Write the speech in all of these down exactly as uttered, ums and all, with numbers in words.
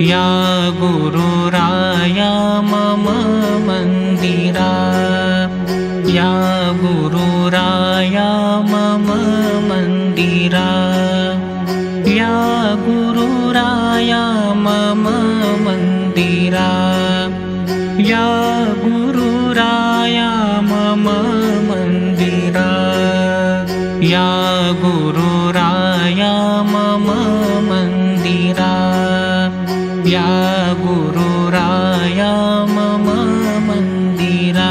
या गुरुराया मम मंदिरा या गुरुराया मम मंदिरा या गुरुराया मम मंदिरा या गुरुराया मम मंदिरा या गुरुराया मम मंदिरा या गुरुराया मम मंदिरा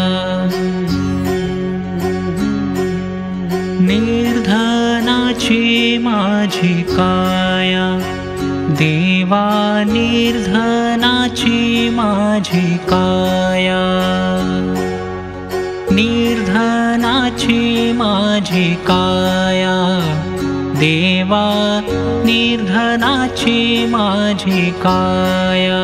निर्धनाची माझी काया देवा निर्धनाची माझी काया निर्धनाची माझी काया देवा निर्धनाची माझी काया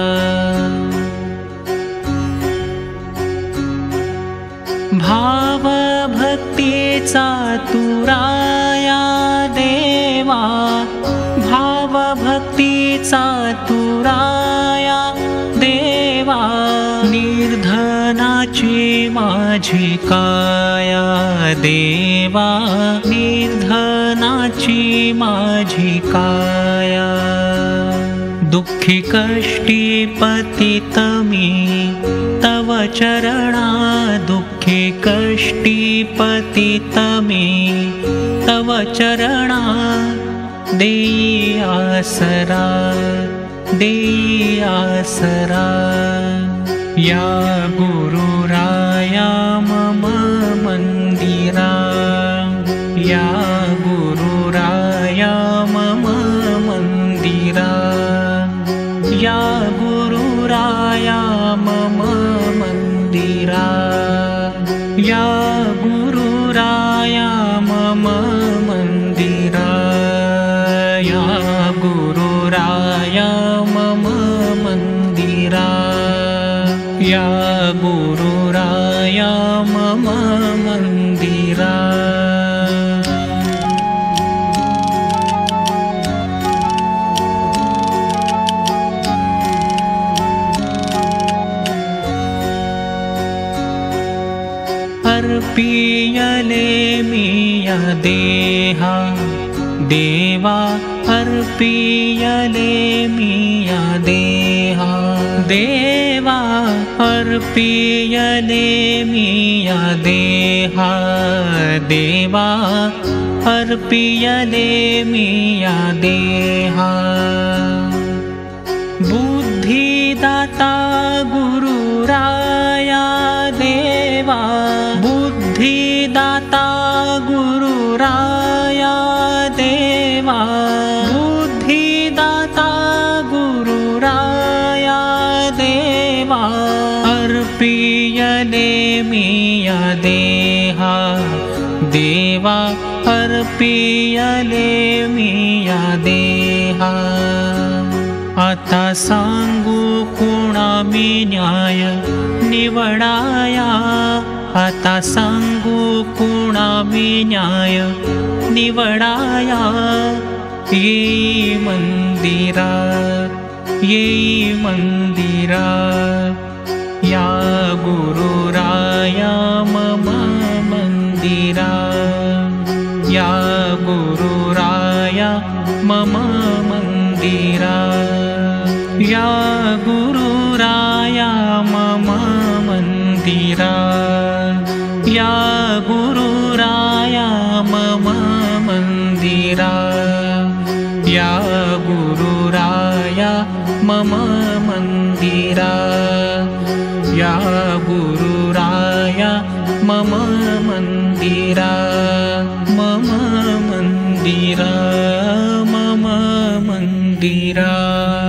भाव भक्तीचा तुराया देवा भाव भक्तीचा तुराया देवा निर्धनाची माझी काया देवा निर्धनाची माझी काया दुःखी कष्टी पतित मी तव चरणा दुःखी कष्टी पतित मी तव चरणा देई आसरा देई आसरा या गुरुराया मम मंदिरा या गुरुराया मम मंदिरा या गुरुराया मम मंदिरा या गुरुराया मम मंदिरा या गुरुराया मम मंदिरा या गुरुराया मम मंदिरा अर्पियले मिया देहा देवा अर्पियले मिया देहा देवा अर्पियले मिया देहा देवा अर्पियले मिया देहा बुद्धिदाता गुरुराया देवा बुद्धिदाता गुरुराया देवा बुद्धिदाता गुरुराया देवा अर्पियले मिया देहा देवा अर्पियले मिया देहा आता सांगू कोणा मी न्याय निवडाया आता सांगू कोणा मी न्याय निवडाया येई मंदिरा येई मंदिरा या गुरुराया मम मंदिरा या गुरुराया मम मंदिरा या गुरुराया मम मंदिरा या गुरुराया मम मंदिरा या गुरुराया मम मंदिरा या गुरुराया मम मंदिरा मम मंदिरा मम मंदिरा।